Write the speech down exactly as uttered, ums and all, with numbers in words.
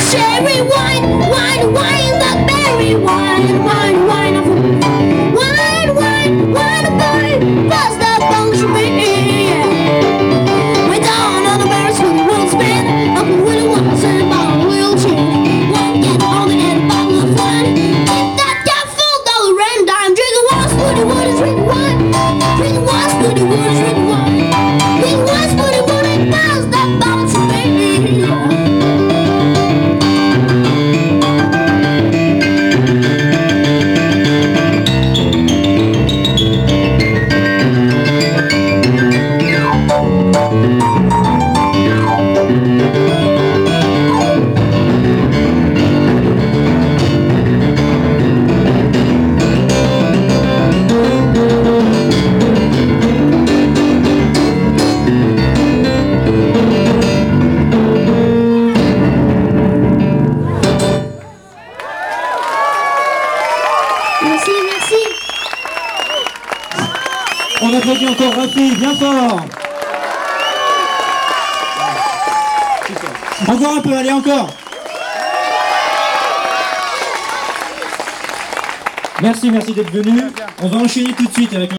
Cherry wine, wine, wine, the berry wine, wine, wine of wine, wine, wine of boy, plus the bone sweet. We're down on the berries with the world spin, up with the ones and bottle wheel chin. One get on the end bottle of wine. Keep that cat full dollar and dime. Drink the wine, spooty wood, drink wine. Drink the wine, spooty wood, drink wine. Drink wine, spooty wood, and plus the bone sweet. Merci, merci. On applaudit encore Rafi, bien fort. Encore un peu, allez, encore. Merci, merci d'être venu. On va enchaîner tout de suite avec